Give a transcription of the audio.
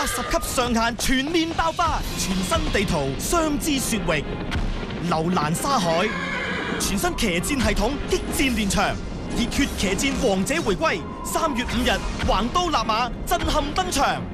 80級上限全面爆發，全新地圖雙之雪域，流蘭沙海，全新騎戰系統激戰連場，熱血騎戰王者回歸，3月5日橫刀立馬震撼登場。